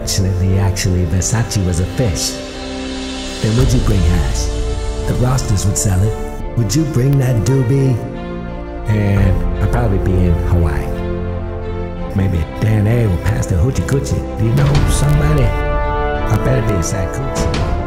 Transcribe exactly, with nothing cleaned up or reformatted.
Unfortunately, actually, Versace was a fish. Then would you bring hash? The Rosters would sell it. Would you bring that doobie? And I'd probably be in Hawaii. Maybe Dan A will pass the hoochie coochie. Do you know somebody? I better be a sad coochie.